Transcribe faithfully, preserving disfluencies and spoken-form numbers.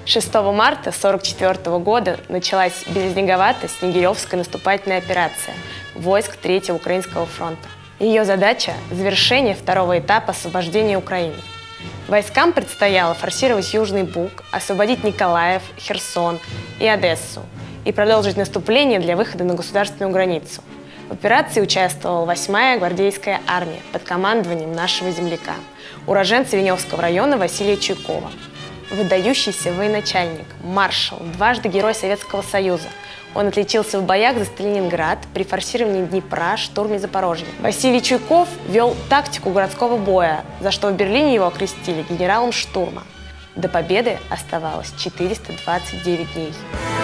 шестого марта тысяча девятьсот сорок четвёртого года началась Березнеговато-Снегиревская наступательная операция войск Третьего Украинского фронта. Ее задача – завершение второго этапа освобождения Украины. Войскам предстояло форсировать Южный Буг, освободить Николаев, Херсон и Одессу и продолжить наступление для выхода на государственную границу. В операции участвовала восьмая гвардейская армия под командованием нашего земляка, уроженца Веневского района Василия Чуйкова. Выдающийся военачальник, маршал, дважды Герой Советского Союза. Он отличился в боях за Сталининград, при форсировании Днепра, штурме Запорожья. Василий Чуйков вел тактику городского боя, за что в Берлине его окрестили генералом штурма. До победы оставалось четыреста двадцать девять дней.